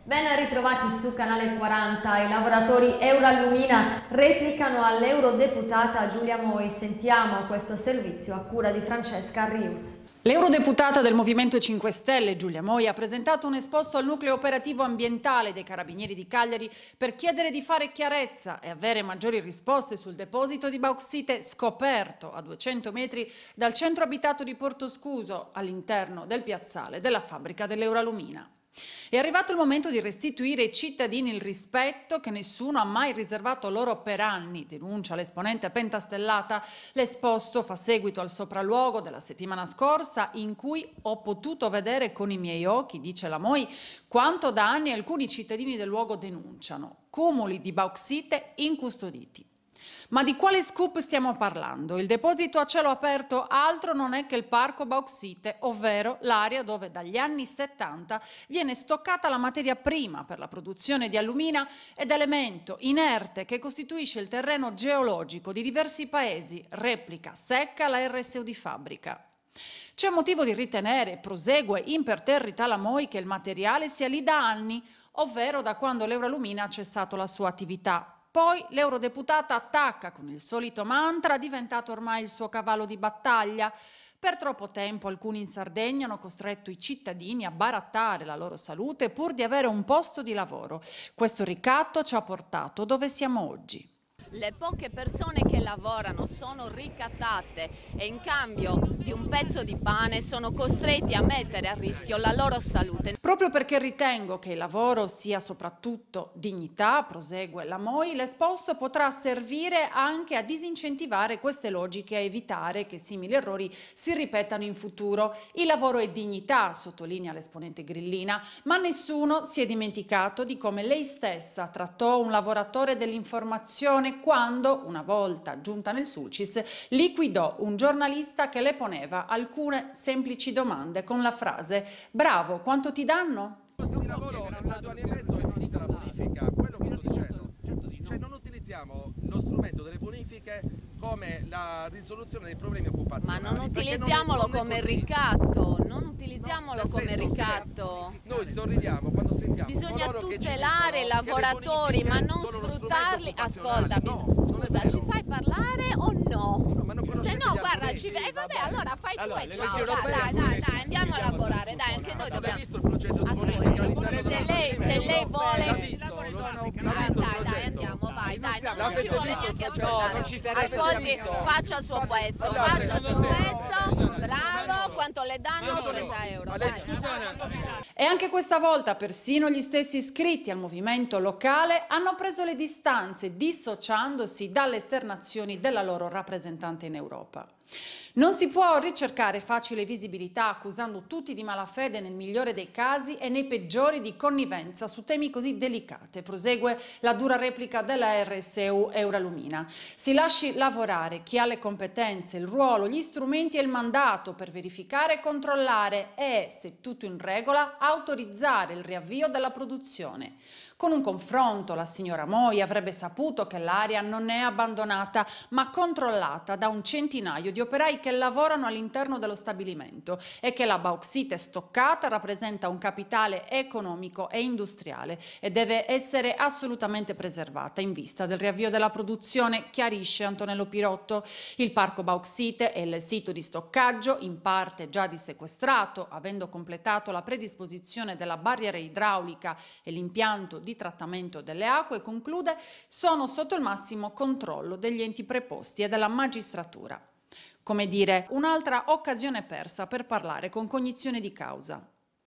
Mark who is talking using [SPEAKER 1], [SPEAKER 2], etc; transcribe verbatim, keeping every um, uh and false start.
[SPEAKER 1] Ben ritrovati su Canale quaranta. I lavoratori Eurallumina replicano all'eurodeputata Giulia Moi. Sentiamo questo servizio a cura di Francesca Rius.
[SPEAKER 2] L'eurodeputata del Movimento cinque Stelle, Giulia Moi, ha presentato un esposto al nucleo operativo ambientale dei Carabinieri di Cagliari per chiedere di fare chiarezza e avere maggiori risposte sul deposito di bauxite scoperto a duecento metri dal centro abitato di Portoscuso, all'interno del piazzale della fabbrica dell'Eurallumina. È arrivato il momento di restituire ai cittadini il rispetto che nessuno ha mai riservato loro per anni, denuncia l'esponente pentastellata. L'esposto fa seguito al sopralluogo della settimana scorsa in cui ho potuto vedere con i miei occhi, dice la Moi, quanto da anni alcuni cittadini del luogo denunciano: cumuli di bauxite incustoditi. Ma di quale scoop stiamo parlando? Il deposito a cielo aperto altro non è che il parco bauxite, ovvero l'area dove dagli anni settanta viene stoccata la materia prima per la produzione di allumina ed elemento inerte che costituisce il terreno geologico di diversi paesi, replica secca la R S U di fabbrica. C'è motivo di ritenere, prosegue imperterrita la Moi, che il materiale sia lì da anni, ovvero da quando l'Eurallumina ha cessato la sua attività. Poi l'eurodeputata attacca con il solito mantra, diventato ormai il suo cavallo di battaglia. Per troppo tempo alcuni in Sardegna hanno costretto i cittadini a barattare la loro salute pur di avere un posto di lavoro. Questo ricatto ci ha portato dove siamo oggi.
[SPEAKER 3] Le poche persone che lavorano sono ricattate e in cambio di un pezzo di pane sono costretti a mettere a rischio la loro salute.
[SPEAKER 2] Proprio perché ritengo che il lavoro sia soprattutto dignità, prosegue la Moi, l'esposto potrà servire anche a disincentivare queste logiche e evitare che simili errori si ripetano in futuro. Il lavoro è dignità, sottolinea l'esponente grillina, ma nessuno si è dimenticato di come lei stessa trattò un lavoratore dell'informazione quando, una volta giunta nel Sulcis, liquidò un giornalista che le poneva alcune semplici domande con la frase: bravo, quanto ti danno?
[SPEAKER 4] Posto di lavoro tra due anni e mezzo è finita la bonifica, quello che sto dicendo. Cioè non utilizziamo lo strumento delle bonifiche come la risoluzione dei problemi occupazionali.
[SPEAKER 3] Ma non utilizziamolo non è, non è come ricatto, non utilizziamolo
[SPEAKER 4] no,
[SPEAKER 3] come ricatto.
[SPEAKER 4] Noi sorridiamo quando sentiamo.
[SPEAKER 3] Bisogna tutelare i lavoratori, ma non sfruttarli. Ascolta, no, scusa, ci fai parlare o no? no Se no, guarda, ci eh, vabbè, allora fai allora, tu e ciao, dai, dai, dai, dai, andiamo a lavorare, dai, anche noi dobbiamo.
[SPEAKER 4] Visto il progetto di bonifica all'interno
[SPEAKER 3] se lei, se lei vuole,
[SPEAKER 4] l'ha visto,
[SPEAKER 3] dai, dai, andiamo, vai, dai, non, non ci vuole neanche ascoltare. Ascolti, faccia il suo pezzo, faccia il suo pezzo, bravo, quanto le danno? trenta euro.
[SPEAKER 2] E anche questa volta persino gli stessi iscritti al movimento locale hanno preso le distanze, dissociandosi dalle esternazioni della loro rappresentante in Europa. Non si può ricercare facile visibilità accusando tutti di malafede nel migliore dei casi e nei peggiori di connivenza su temi così delicati, prosegue la dura replica della R S U Eurallumina. Si lasci lavorare chi ha le competenze, il ruolo, gli strumenti e il mandato per verificare e controllare e, se tutto in regola, autorizzare il riavvio della produzione. Con un confronto la signora Moi avrebbe saputo che l'area non è abbandonata ma controllata da un centinaio di operai che lavorano all'interno dello stabilimento e che la bauxite stoccata rappresenta un capitale economico e industriale e deve essere assolutamente preservata in vista del riavvio della produzione, chiarisce Antonello Pirotto. Il parco bauxite è il sito di stoccaggio, in parte già dissequestrato, avendo completato la predisposizione della barriera idraulica e l'impianto di di trattamento delle acque, conclude, sono sotto il massimo controllo degli enti preposti e della magistratura. Come dire, un'altra occasione persa per parlare con cognizione di causa.